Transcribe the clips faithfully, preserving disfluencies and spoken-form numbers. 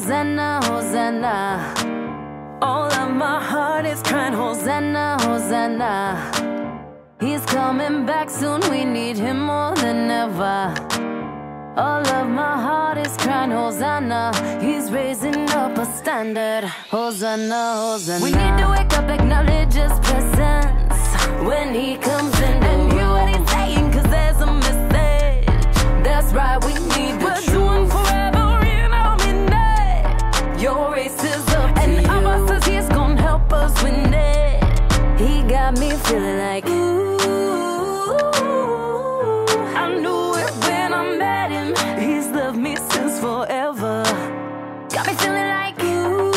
Hosanna, Hosanna. All of my heart is crying, Hosanna, Hosanna. He's coming back soon, we need him more than ever. All of my heart is crying, Hosanna. He's raising up a standard, Hosanna, Hosanna. We need to wake up, acknowledge his presence when he comes in, and hear what he's saying, cause there's a message. That's right, we need the truth. We're doing forever in our midnight. Your race is up to and Abba says he's gonna help us win it. He got me feeling like, ooh, I knew it when I met him. He's loved me since forever. Got me feeling like you.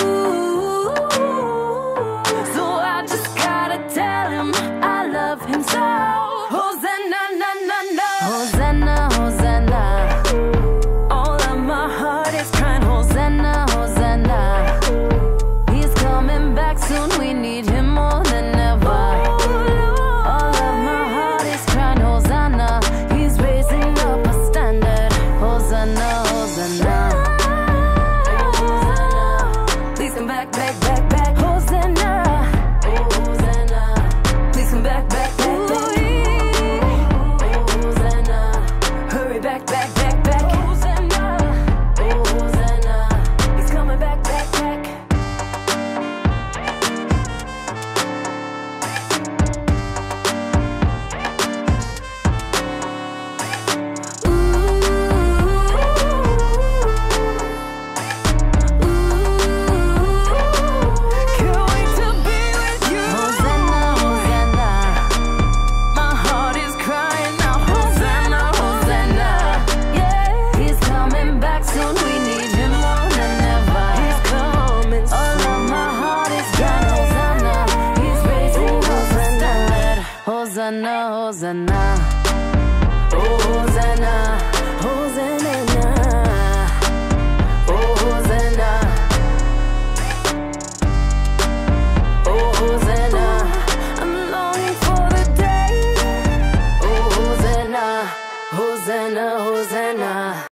So I just gotta tell him I love him so. Hosanna, na, na, na. Hosanna, Hosanna. All of my heart is crying, Hosanna, Hosanna. He's coming back soon, we need him more than ever. All of my heart is crying, Hosanna. He's raising up a standard, Hosanna, Hosanna. Please come back, back, back, back, Hosanna. Hosanna. Please come back, back, back, back. Hosanna. Hurry back, back, back, back, Hosanna. Hosanna. He's coming back, back, back. Can't wait to be with you. Hosanna, Hosanna. My heart is crying out, Hosanna, Hosanna. Yeah, he's coming back soon, we need him more than ever. He's coming soon. All of my heart is crying, Hosanna. He's raising up a standard, Hosanna, Hosanna. Hosanna.